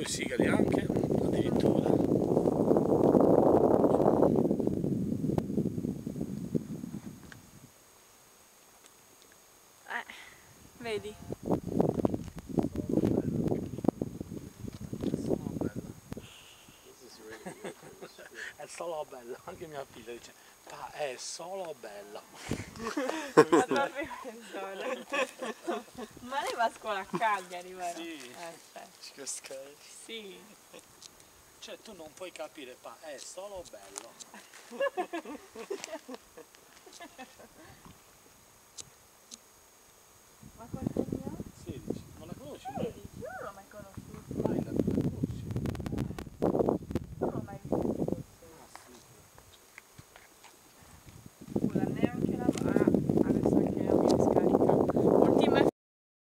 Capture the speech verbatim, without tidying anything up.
due sigari anche, addirittura. Eh, vedi? È solo bello, anche mia figlia dice, pa, è solo bello. Ma proprio questo. Ma lei va a scuola a Cagliari, vero? Sì. Eh, certo. Sì. Cioè tu non puoi capire, pa, è solo bello. Ma